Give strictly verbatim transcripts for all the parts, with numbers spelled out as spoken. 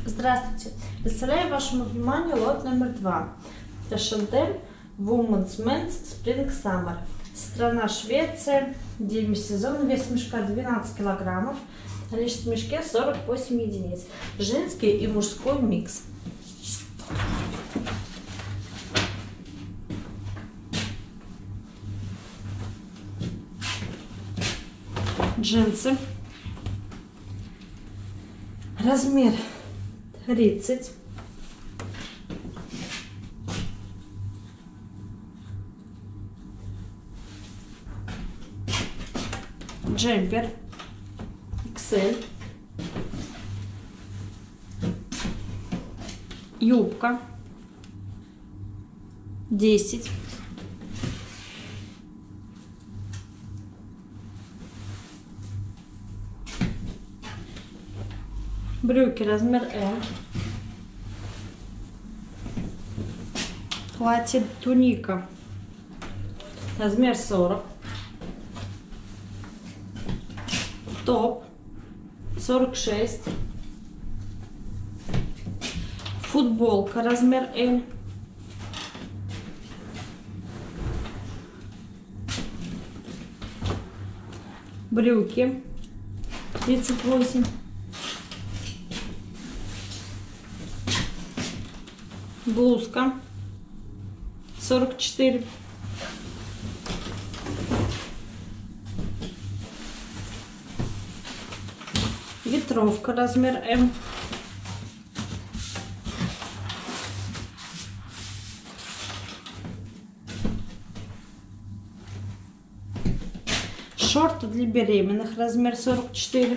Здравствуйте! Представляю вашему вниманию лот номер два. Это Шантель Women's Men's Spring Summer. Страна Швеция, демисезон, вес мешка двенадцать килограммов, количество в мешке сорок восемь единиц. Женский и мужской микс. Джинсы. Размер тридцать. Джемпер икс эль. Юбка десять. Брюки размер эм. Платье туника размер сорок. Топ сорок шесть. Футболка размер эль. Брюки тридцать восемь. Блузка сорок четыре. Ветровка размер эм. Шорты для беременных размер сорок четыре.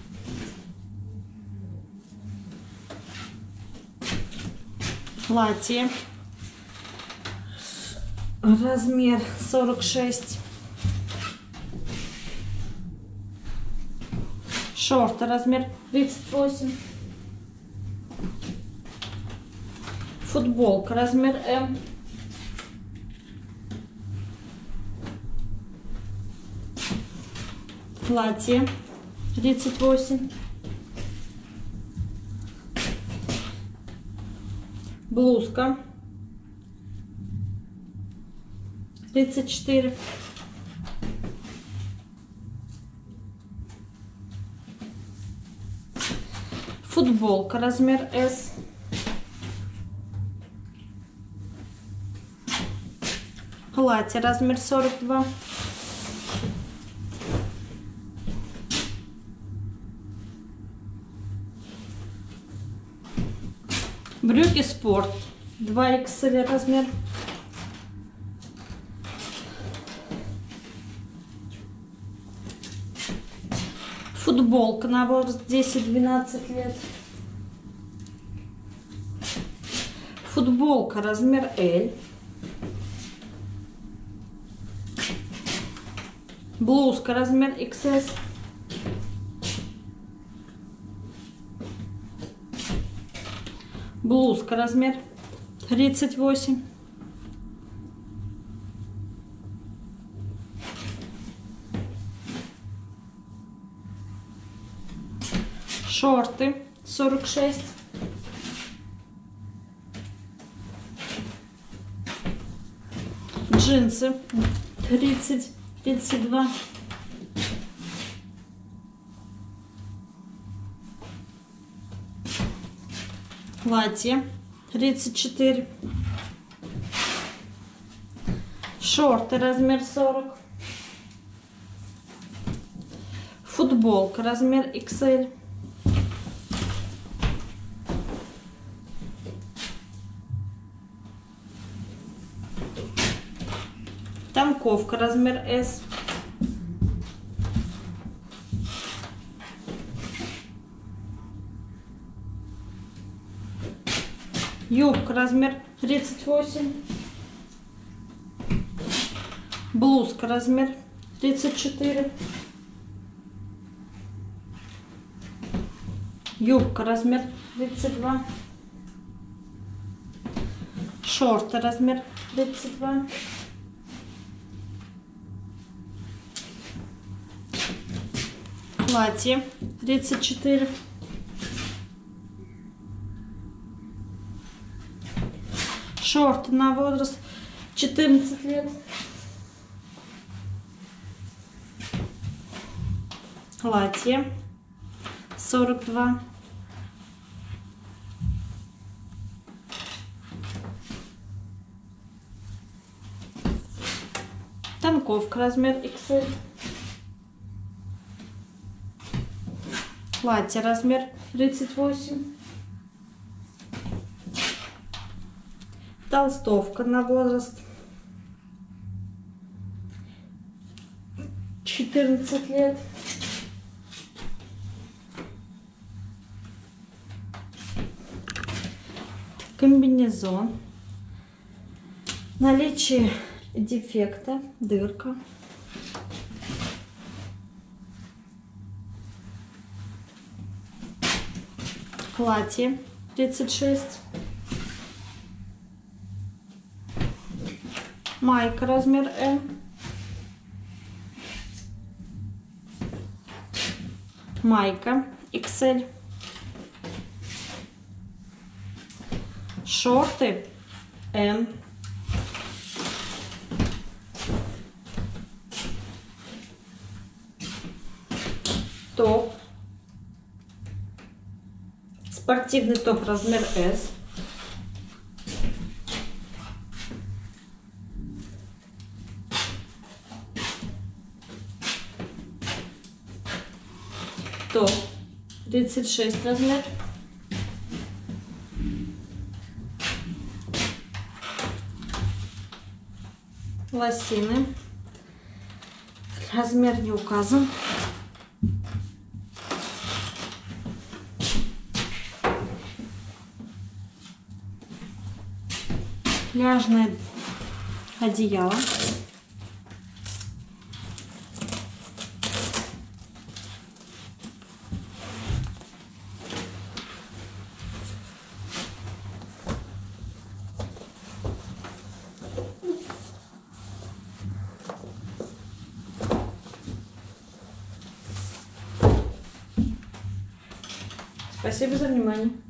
Платье размер сорок шесть. Шорты размер тридцать восемь. Футболка размер эм. Платье тридцать восемь. Блузка тридцать четыре. Футболка размер эс. Платье размер сорок два. Брюки спорт два икс эль размер. Футболка на возраст десять-двенадцать лет. Футболка размер эль. Блузка размер икс эс. Блузка размер тридцать восемь. Шорты сорок шесть. Джинсы тридцать тридцать два. Платье тридцать четыре. Шорты размер сорок. Футболка размер икс эль. Танковка размер эс. Юбка размер тридцать восемь. Блузка размер тридцать четыре. Юбка размер тридцать два. Шорты размер тридцать два. Платье тридцать четыре. Шорты на возраст четырнадцать лет. Платье сорок два. Танковка размер икс эль. Платье размер тридцать восемь. Толстовка на возраст четырнадцать лет. Комбинезон. Наличие дефекта, дырка. Платье тридцать шесть. Майка размер эм. Майка икс эль. Шорты эм. Топ. Спортивный топ размер эс. Топ тридцать шесть размер. Лосины. Размер не указан. Пляжное одеяло. Спасибо за внимание.